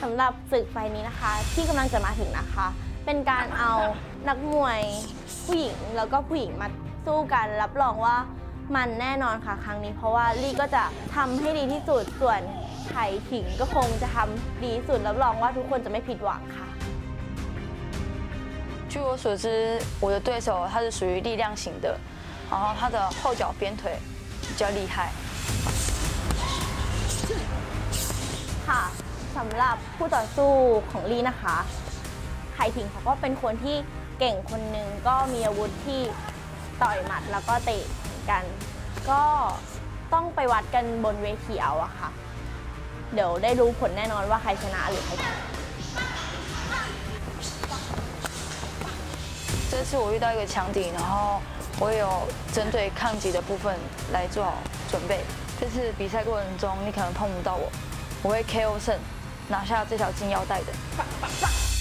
ำหรับศึกไฟนี้นะคะที่กำลังจะมาถึงนะคะเป็นการเอานักมวยผู้หญิงแล้วก็ผู้หญิงมาสู้กันรับรองว่ามันแน่นอนค่ะครั้งนี้เพราะว่าลี่ก็จะทำให้ดีที่สุดส่วนไข่ถิงก็คงจะทำดีสุดรับรองว่าทุกคนจะไม่ผิดหวังค่ะ据我所知，我的对手他是属于力量型的，然后他的后脚鞭腿比较厉害。 ค่ะสำหรับผู้ต่อสู้ของลี่นะคะไข่ถิงเขาก็เป็นคนที่เก่งคนหนึ่งก็มีอาวุธที่ต่อยหมัดแล้วก็เตะกัน ก็ต้องไปวัดกันบนเวทีเอาอะค่ะเดี๋ยวได้รู้ผลแน่นอนว่าใครชนะหรือใครแพ้这次我遇到一个强敌，然后我也有针对抗击的部分来做好准备。这次比赛过程中，你可能碰不到我，我会 KO 胜，拿下这条金腰带的。